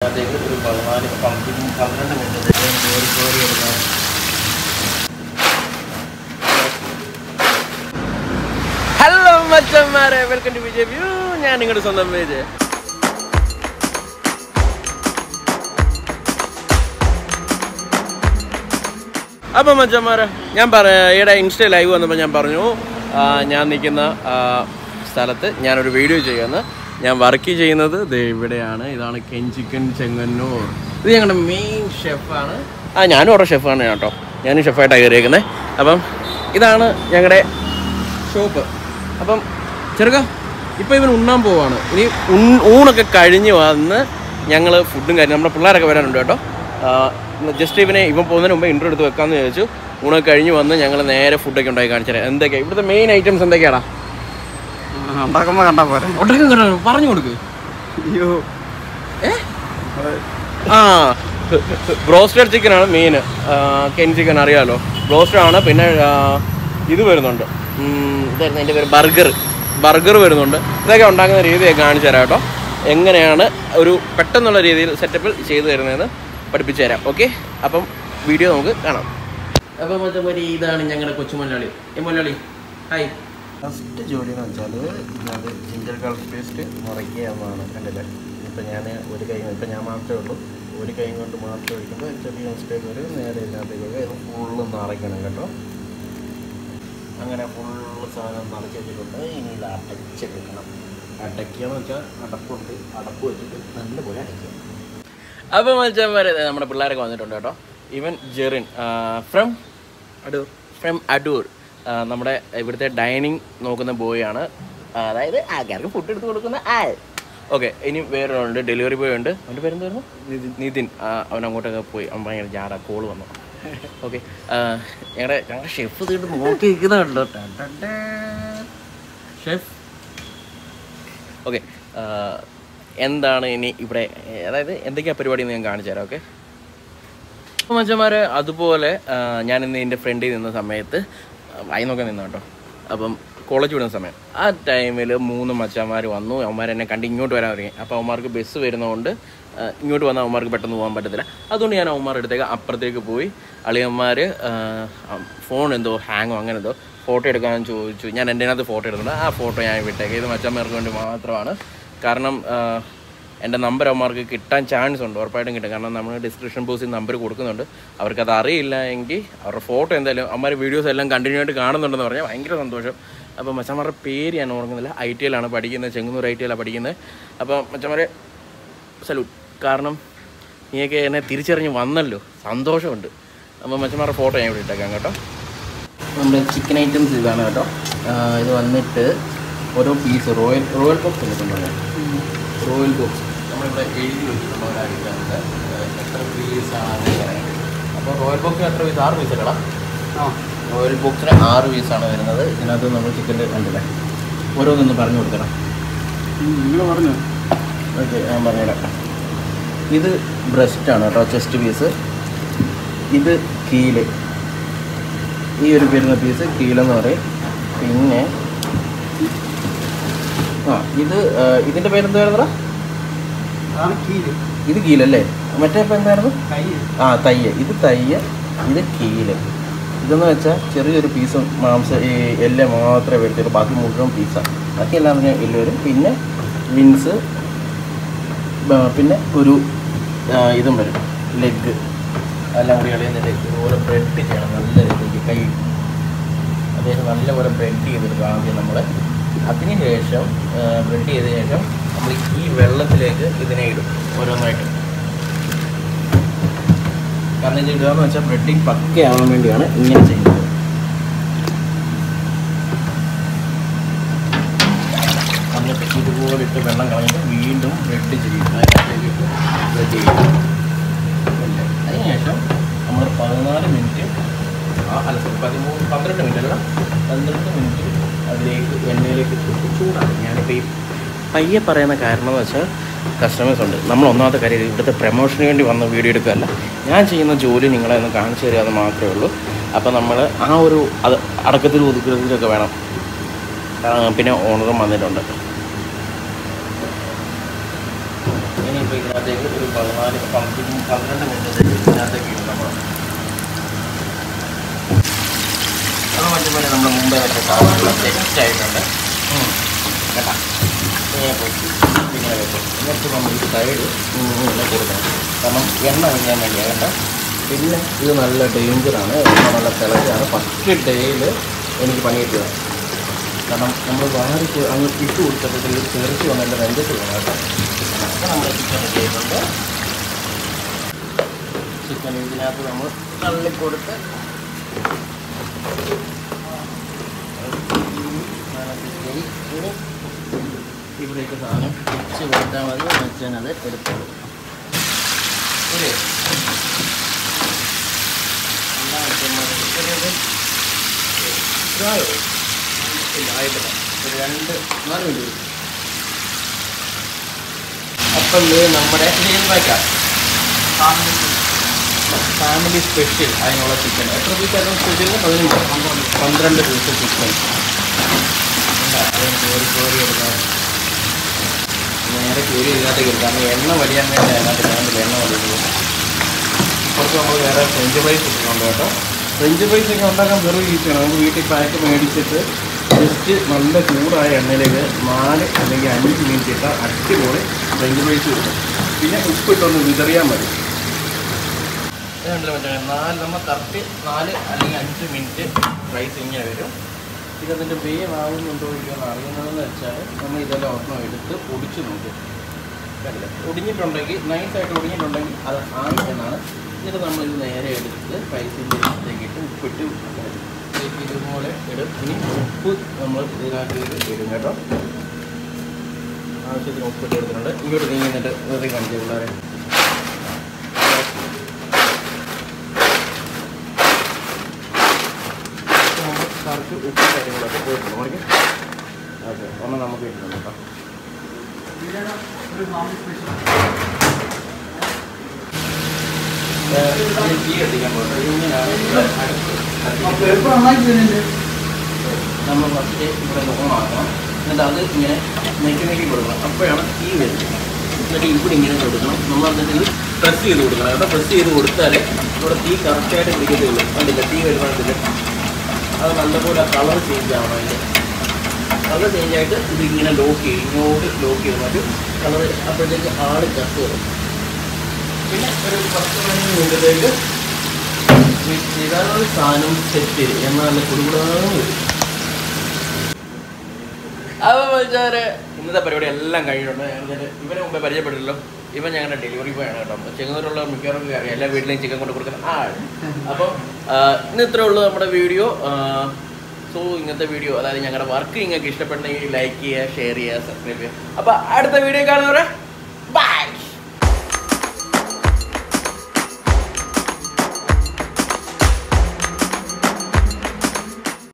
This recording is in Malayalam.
ഇതിനകത്തേക്ക് ഒരു 12 മിനിറ്റ് കോരി എടുക്കാം. ഹലോ മച്ചന്മാരെ, വെൽക്കം ടു വിജയ് വ്യൂ. ഞാൻ നിങ്ങളുടെ സ്വന്തം വിജയ്. അപ്പം മച്ചന്മാരെ, ഞാൻ ഈയിടെ ഇൻസ്റ്റ ലൈവ് വന്നപ്പോൾ ഞാൻ പറഞ്ഞു ഞാൻ നിൽക്കുന്ന സ്ഥലത്ത് ഞാനൊരു വീഡിയോ ചെയ്യുമെന്ന്. ഞാൻ വർക്ക് ചെയ്യുന്നത് ഇവിടെയാണ്. ഇതാണ് കെഞ്ചിക്കൻ ചെങ്ങന്നൂർ. ഇത് ഞങ്ങളുടെ മെയിൻ ഷെഫാണ്. ഞാനും ഓരോ ഷെഫാണ് കേട്ടോ. ഞാനും ഷെഫായിട്ടാണ് കയറിയേക്കുന്നത്. അപ്പം ഇതാണ് ഞങ്ങളുടെ ഷോപ്പ്. അപ്പം ചെറുക്ക ഇപ്പോൾ ഇവൻ ഉണ്ണാൻ പോവാണ്. ഇനി ഊണൊക്കെ കഴിഞ്ഞ് വന്ന് ഞങ്ങൾ ഫുഡും കാര്യം നമ്മുടെ പിള്ളേരൊക്കെ വരാനുണ്ട് കേട്ടോ. ജസ്റ്റ് ഇവൻ പോകുന്നതിന് മുമ്പ് ഇൻട്രോ എടുത്ത് വെക്കാമെന്ന് ചോദിച്ചു. ഊണൊക്കെ കഴിഞ്ഞ് വന്ന് ഞങ്ങൾ നേരെ ഫുഡൊക്കെ ഉണ്ടാക്കി കാണിച്ചു തരാം. എന്തൊക്കെയാണ് ഇവിടുത്തെ മെയിൻ ഐറ്റംസ് എന്തൊക്കെയാടാ? ഉണ്ടാക്കുമ്പോൾ കണ്ടാൽ പോരെ, പറഞ്ഞു കൊടുക്ക്. ബ്രോസ്റ്റഡ് ചിക്കനാണ് മെയിൻ. കെൻ ചിക്കൻ അറിയാമല്ലോ, ബ്രോസ്റ്റഡ് ആണ്. പിന്നെ ഇത് വരുന്നുണ്ട്, ഇതായിരുന്നു എൻ്റെ പേര്, ബർഗർ വരുന്നുണ്ട്. ഇതൊക്കെ ഉണ്ടാക്കുന്ന രീതിയൊക്കെ കാണിച്ചു തരാം കേട്ടോ. എങ്ങനെയാണ് ഒരു പെട്ടെന്നുള്ള രീതിയിൽ സെറ്റപ്പിൽ ചെയ്തു തരുന്നതെന്ന് പഠിപ്പിച്ചു തരാം. ഓക്കെ, അപ്പം വീഡിയോ നമുക്ക് കാണാം. അപ്പം മറ്റേ ഇതാണ് ഞങ്ങളുടെ കൊച്ചുമലയാളി. മലയാളി ഹായ്. ഫസ്റ്റ് ജോലി എന്ന് വെച്ചാൽ ഇതിനകത്ത് ജിഞ്ചർ ഗാർലിക് പേസ്റ്റ് മുറയ്ക്കുക എന്നതാണ്. കണ്ടില്ലേ, ഇപ്പം ഞാൻ ഒരു കൈ, ഇപ്പം ഞാൻ മാത്രമേ ഉള്ളൂ, ഒരു കൈ കൊണ്ട് മാത്രം ഒഴിക്കുമ്പോൾ ചെറിയ മിസ്റ്റേക്ക് വരും. നേരെ ഇതിനകത്തേക്കൊക്കെ ഇത് ഫുള്ള് നിറയ്ക്കണം കേട്ടോ. അങ്ങനെ ഫുള്ള് സാധനം നിറച്ച് വെച്ചിട്ടുണ്ട്. ഇനി ഇത് അടച്ചെടുക്കണം. അടയ്ക്കുകയെന്ന് വെച്ചാൽ അടപ്പ് വെച്ചിട്ട് നല്ലപോലെ അടയ്ക്കുക. അപ്പോൾ മച്ചാന്മാരെ, നമ്മുടെ പിള്ളേരൊക്കെ വന്നിട്ടുണ്ട് കേട്ടോ. ഇവൻ ജെറിൻ ഫ്രം അടൂർ. നമ്മുടെ ഇവിടുത്തെ ഡൈനിങ് നോക്കുന്ന ബോയ് ആണ്. അതായത് ആൾക്കാർക്ക് ഫുഡ് എടുത്ത് കൊടുക്കുന്ന ആൾ. ഓക്കെ, ഇനി വേറൊരാളുണ്ട്, ഡെലിവറി ബോയ് ഉണ്ട്. അവൻ്റെ പേരെന്തായിരുന്നു? നിതിൻ. അവൻ അങ്ങോട്ടൊക്കെ പോയി. അവൻ ഭയങ്കര ജാട, കോള് വന്നു. ഓക്കെ, ഞങ്ങളുടെ ഷെഫ് തീട്ട് നോക്കി നിൽക്കുന്നുണ്ടോ ഷെഫ്. ഓക്കെ, എന്താണ് ഇനി ഇവിടെ, അതായത് എന്തൊക്കെയാണ് പരിപാടി എന്ന് ഞാൻ കാണിച്ചു തരാം. ഓക്കെ മച്ചന്മാരെ, അതുപോലെ ഞാനിന്ന് എൻ്റെ ഫ്രണ്ടിൽ നിന്ന സമയത്ത് വായി നോക്കാൻ നിന്നു കേട്ടോ. അപ്പം കോളേജ് വിടുന്ന സമയം, ആ ടൈമിൽ 3 മച്ചന്മാർ വന്നു. അവന്മാരെന്നെ കണ്ട് ഇങ്ങോട്ട് വരാൻ തുടങ്ങി. അപ്പോൾ അവന്മാർക്ക് ബസ് വരുന്നതുകൊണ്ട് ഇങ്ങോട്ട് വന്നാൽ അവന്മാർക്ക് പെട്ടെന്ന് പോകാൻ പറ്റത്തില്ല. അതുകൊണ്ട് ഞാൻ അവന്മാരുടെ അടുത്തേക്ക് അപ്പുറത്തേക്ക് പോയി. അളിയന്മാർ ഫോൺ എന്തോ ഹാങ്ങോ അങ്ങനെ എന്തോ ഫോട്ടോ എടുക്കാൻ ചോദിച്ചു. ഞാൻ എൻ്റെ അതിനകത്ത് ഫോട്ടോ എടുക്കുന്നുണ്ട്. ആ ഫോട്ടോ ഞാൻ വിട്ടേക്ക്. ഇത് മച്ചന്മാർക്ക് വേണ്ടി മാത്രമാണ്. കാരണം എൻ്റെ നമ്പർ അവന്മാർക്ക് കിട്ടാൻ ചാൻസ് ഉണ്ട്, ഉറപ്പായിട്ടും കിട്ടും. കാരണം നമ്മൾ ഡിസ്ക്രിപ്ഷൻ ബോക്സിൽ നമ്പർ കൊടുക്കുന്നുണ്ട്. അവർക്കത് അറിയില്ല എങ്കിൽ അവരുടെ ഫോട്ടോ എന്തായാലും അവന്മാർ വീഡിയോസ് എല്ലാം കണ്ടിന്യൂ ആയിട്ട് കാണുന്നുണ്ടെന്ന് പറഞ്ഞാൽ ഭയങ്കര സന്തോഷം. അപ്പോൾ മച്ചന്മാരുടെ പേര് ഞാൻ ഓർക്കുന്നില്ല. ITL പഠിക്കുന്നത്, ചെങ്ങന്നൂർ ITL പഠിക്കുന്നത്. അപ്പോൾ മച്ചന്മാരെ സല്യൂട്ട്. കാരണം നീയൊക്കെ എന്നെ തിരിച്ചറിഞ്ഞ് വന്നല്ലോ, സന്തോഷമുണ്ട്. അപ്പോൾ മച്ചന്മാരുടെ ഫോട്ടോ ഞാൻ ഇവിടെ ഇട്ടേക്കാം കേട്ടോ. നമ്മുടെ ചിക്കൻ ഐറ്റംസ് ഇതാണ് കേട്ടോ. ഇത് വന്നിട്ട് ഓരോ പീസ് റോയൽ ബോക്സ് എടുക്കുന്നുണ്ട്. റോയൽ ബോക്സ് നമ്മളിവിടെ എഴുതി വെച്ചിട്ടുള്ള ഒരാഴ്ചയുണ്ട് എത്ര പീസാണെന്ന് പറയുന്നത്. അപ്പോൾ റോയൽ ബോക്സിന് എത്ര പീസ്? 6 പീസ് അല്ലടാ. റോയൽ ബോക്സിന് 6 പീസാണ് വരുന്നത്. ഇതിനകത്ത് നമ്മൾ ചിക്കൻ്റെ കണ്ടില്ലേ, ഓരോന്നൊന്ന് പറഞ്ഞു കൊടുക്കണം. നിങ്ങൾ പറഞ്ഞു. ഓക്കെ, ഞാൻ പറഞ്ഞുതരാം. ഇത് ബ്രസ്റ്റാണ് കേട്ടോ, ചെസ്റ്റ് പീസ്. ഇത് കീല്, ഈ ഒരു വരുന്ന പീസ് കീലെന്ന് പറയും. പിന്നെ ഇതിൻ്റെ പേരെന്തായിരുന്നടാ? ഇത് കീലല്ലേ? മറ്റേ ഇപ്പം എന്തായിരുന്നു? തയ്യ. ഇത് തയ്യ, ഇത് കീല്. ഇതെന്ന് വെച്ചാൽ ചെറിയൊരു പീസും ഈ എല്ലാം മാത്രമേ വരുത്തുള്ളൂ. ബാക്കി മുഴുവൻ പീസാണ്. ബാക്കി എല്ലാം തന്നെ എല്ല് വരും. പിന്നെ വിൻസ്, പിന്നെ ഒരു ഇതും വരും, ലെഗ്. എല്ലാം കൂടി കളിയുന്നില്ല. ഇതുപോലെ ബ്രെഡ് ചെയ്യണം നല്ല രീതിക്ക്. കൈ അതായത് നല്ലപോലെ ബ്രെഡ് ചെയ്തെടുക്കുക ആദ്യം നമ്മൾ. അതിനുശേഷം ബ്രെഡ് ചെയ്തതിന് ശേഷം നമ്മൾ ഈ വെള്ളത്തിലേക്ക് ഇതിനെ ഇടും ഓരോന്നായിട്ട്. കാരണം ഇത് ഇടുകയെന്ന് വെച്ചാൽ ബ്രെഡിങ് പക്കയാവാൻ വേണ്ടിയാണ് ഇങ്ങനെ ചെയ്യുന്നത്. എന്നിട്ട് ഇതുപോലെ ഇട്ട് വെള്ളം കളഞ്ഞിട്ട് വീണ്ടും ബ്രെഡ് ചെയ്യും. അതിനകത്തേക്ക് ബ്രെഡ് ചെയ്യും. അതിനുശേഷം നമ്മൾ 14 മിനിറ്റ് 12 മിനിറ്റ് അല്ല 12 മിനിറ്റ് അതിലേക്ക് എണ്ണയിലേക്ക് ചൂടാണ്. ഞാനിപ്പോൾ ഈ പയ്യെ പറയുന്ന കാരണം എന്ന് വെച്ചാൽ കസ്റ്റമേഴ്സ് ഉണ്ട്. നമ്മൾ ഒന്നാമത്തെ കാര്യം ഇവിടുത്തെ പ്രമോഷന് വേണ്ടി വന്ന വീഡിയോ എടുക്കുകയല്ല. ഞാൻ ചെയ്യുന്ന ജോലി നിങ്ങളെ ഒന്ന് കാണിച്ചു തരിക എന്ന് മാത്രമേ ഉള്ളൂ. അപ്പോൾ നമ്മൾ ആ ഒരു അടക്കത്തിൽ ഒതുക്കത്തിലൊക്കെ വേണം. പിന്നെ ഓണറും വന്നിട്ടുണ്ട്. ഇനിയിപ്പോൾ ഇതിനകത്തേക്ക് ഒരു 12 മിനിറ്റ് ഇതിനകത്തേക്ക് ഇടും നമ്മൾ. അത് മറ്റേ നമ്മൾ മുമ്പേ വെച്ച സാധനങ്ങൾ ടെക്സ്റ്റ് ആയിട്ടുണ്ട് കേട്ടോ. ഇങ്ങനെ വെക്കും. എന്നിട്ട് നമ്മൾ ഈ സൈഡ് ഇങ്ങനെ കൊടുക്കണം. കാരണം എണ്ണ ഒഴിക്കാൻ വേണ്ടിയാണ് കേട്ടോ. പിന്നെ ഇത് നല്ല ഡേഞ്ചറാണ്, എണ്ണ നല്ല തിളച്ചാണ്. ഫസ്റ്റ് ഡേയിൽ എനിക്ക് പണി കിട്ടിയത്. കാരണം നമ്മൾ വാരി അങ്ങ് ഇട്ട് കൊടുത്തിട്ട് ഇത് തെറിച്ച് വന്ന് എൻ്റെ നെഞ്ചത്ത് വേണം കേട്ടോ. അപ്പോൾ നമ്മൾ ചിക്കൻ ചെയ്തിട്ടുണ്ട്. ചിക്കൻ ഇതിനകത്ത് നമ്മൾ തള്ളിക്കൊടുത്ത് ഇവിടേക്ക് സാധനം വെച്ച് കൊടുത്താൽ മതി. വെച്ചാൽ എടുത്തോളൂ. ഒരു രണ്ട് 4 മിനിറ്റ്. അപ്പം ഇത് നമ്മുടെ വയ്ക്കാം ഫാമിലി സ്പെഷ്യൽ അതിനുള്ള ചിക്കൻ. എത്ര പീസായിരുന്നു സ്പെഷ്യൽ? 12 piece chicken. കോരി എടുക്കാം. നേരെ കോരി ഇതിനകത്തേക്ക് എടുക്കാം. കാരണം എണ്ണ വലിയാൻ വേണ്ടി അതിനകത്ത് വേണ്ടില്ല, എണ്ണ വലിയുള്ളൂ. കുറച്ച് നമ്മൾ വേറെ ഫ്രഞ്ച് ഫ്രൈസ് ഇട്ടിട്ടുണ്ട് കേട്ടോ. ഫ്രഞ്ച് ഫ്രൈസ് ഒക്കെ ഉണ്ടാക്കാൻ വെറും ഈസിയാണ്. നമുക്ക് വീട്ടിൽ പാക്ക് മേടിച്ചിട്ട് ജസ്റ്റ് നല്ല ചൂടായ എണ്ണയിലേക്ക് 4 അല്ലെങ്കിൽ 5 മിനിറ്റ് ഇട്ടാൽ അടിപൊളി ഫ്രഞ്ച് ഫ്രൈസ് കിട്ടും. പിന്നെ ഉപ്പിട്ടൊന്ന് വിതറിയാൽ മതി. അതുകൊണ്ടല്ലേ മറ്റേ 4 നമ്മൾ കറക്റ്റ് 4 അല്ലെങ്കിൽ 5 മിനിറ്റ് ഫ്രൈസ് ഇങ്ങനെ വരും. ഇതതിൻ്റെ വേവാകുന്നുണ്ടോ ഇല്ലയോ എന്ന് അറിയുന്നതെന്ന് വെച്ചാൽ നമ്മൾ ഇതെല്ലാം ഒരെണ്ണം എടുത്ത് പൊടിച്ച് നോക്കും. കണ്ടില്ല, ഒടിഞ്ഞിട്ടുണ്ടെങ്കിൽ നൈസായിട്ട് ഒടിഞ്ഞിട്ടുണ്ടെങ്കിൽ അത് ആയി എന്നാണ്. എന്നിട്ട് നമ്മളിത് നേരെ എടുത്ത് ഫ്രൈസിൻ്റെ ഇതിലേക്കിട്ട് ഉപ്പിട്ട് ഇതുപോലെ ഇടും. ഇനി ഉപ്പ് നമ്മൾ ഇതിനകത്ത് ഇടും കേട്ടോ. ആവശ്യത്തിന് ഉപ്പിട്ട് കൊടുത്തിട്ടുണ്ട്. ഇങ്ങോട്ട് നീങ്ങിട്ട് വെറുതെ കാണിച്ചു പിള്ളേരെ. കറക്റ്റ് ഉപ്പ് കാര്യങ്ങളൊക്കെ പോയിട്ടുണ്ട്. ഓക്കെ ഓക്കെ ഒന്ന് നമുക്ക് ഇട്ടുണ്ട് കേട്ടോ. തീ എത്തിക്കാൻ പോകുന്നത് ഇങ്ങനെയാണ്. നമ്മൾ ഫസ്റ്റ് ഇവിടെ ഓണാക്കണം. എന്നിട്ട് അത് ഇങ്ങനെ നെക്കി കൊടുക്കണം. അപ്പോഴാണ് തീ വരുന്നത്. എന്നിട്ട് ഇവിടെ ഇങ്ങനെ കൊടുക്കണം. നമ്മൾ എന്നിട്ട് ഇത് പ്രസ് ചെയ്ത് കൊടുക്കണം കേട്ടോ. പ്രസ് ചെയ്ത് കൊടുത്താൽ ഇവിടെ തീ കറക്റ്റായിട്ട് പിടിക്കത്തുള്ളൂ. കണ്ടില്ല, തീ വരുവാണെങ്കിൽ അത് നല്ലപോലെ കളർ ചേഞ്ച് ആവണം. അതിൻ്റെ കളർ ചേഞ്ചായിട്ട് ഇതിങ്ങനെ ലോക്ക് ചെയ്യും. ഇങ്ങോട്ട് ലോക്ക് ചെയ്ത് മാറ്റും കളർ. അപ്പോഴത്തേക്ക് ആൾ ചത്ത് വരും. പിന്നെ ഒരു 10 മിനിറ്റത്തേക്ക് ചെയ്താൽ സാധനം സെറ്റ് ചെയ്യും. എന്നാൽ നല്ല കുടുകുടാന്ന് വരും. അപ്പോൾ വെച്ചാൽ ഇന്നത്തെ പരിപാടി എല്ലാം കഴിഞ്ഞിട്ടുണ്ട്. ഇവരെ മുമ്പേ പരിചയപ്പെട്ടില്ലല്ലോ. ഇവൻ ഞങ്ങളുടെ ഡെലിവറി ബോയ് ആണ് കേട്ടോ. ചെങ്ങന്നൂരുള്ള മിക്കവാറും അറിയാം, എല്ലാ വീട്ടിലെയും ചിക്കൻ കൊണ്ട് കൊടുക്കുന്ന ആൾ. അപ്പം ഇന്ന് ഇത്രേ ഉള്ളൂ നമ്മുടെ വീഡിയോ. സോ ഇന്നത്തെ വീഡിയോ, അതായത് ഞങ്ങളുടെ വർക്ക് നിങ്ങൾക്ക് ഇഷ്ടപ്പെട്ടെങ്കിൽ ലൈക്ക് ചെയ്യുക, ഷെയർ ചെയ്യുക, സബ്സ്ക്രൈബ് ചെയ്യുക. അപ്പോൾ അടുത്ത വീഡിയോ കാണുന്നവരെ